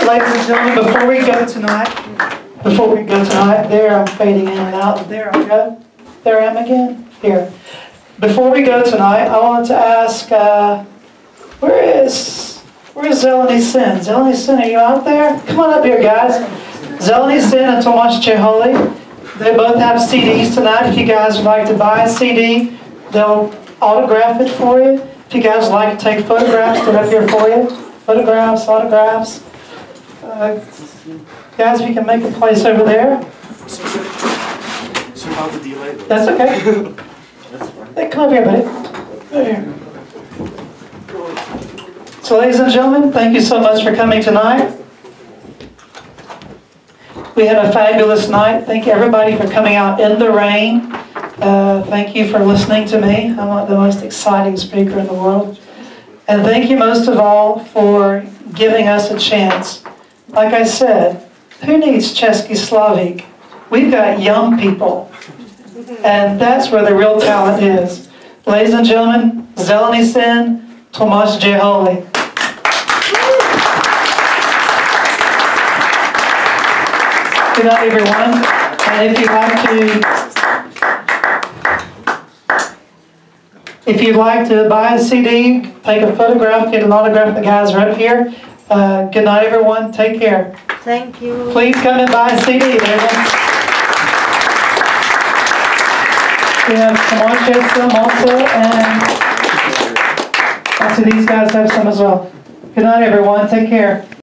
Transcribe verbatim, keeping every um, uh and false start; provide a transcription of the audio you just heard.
Ladies and gentlemen, before we go tonight, before we go tonight, there I'm fading in and out. There I go. There I am again. Here. Before we go tonight, I want to ask, uh, where is where is Zeleny Sin? Zeleny Sin, are you out there? Come on up here, guys. Zeleny Sin and Tomasz Jeholi. They both have C Ds tonight. If you guys would like to buy a C D, they'll autograph it for you. If you guys would like to take photographs, they're up here for you. Photographs, autographs. Uh, guys, if you can make a place over there. So how the delay? That's okay. Hey, come over here, buddy. Over here. So, ladies and gentlemen, thank you so much for coming tonight. We had a fabulous night. Thank you, everybody, for coming out in the rain. Uh, thank you for listening to me. I'm not the most exciting speaker in the world. And thank you most of all for giving us a chance. Like I said, who needs Český Slavík? We've got young people. And that's where the real talent is. Ladies and gentlemen, Zeleny Sin, Tomasz Jeholi. Good night, everyone. And if you'd like to, if you'd like to buy a C D, take a photograph, get an autograph, the guys are up here. Uh, good night, everyone. Take care. Thank you. Please come and buy a C D, everyone. We have Tomasz some also, and also these guys have some as well. Good night, everyone. Take care.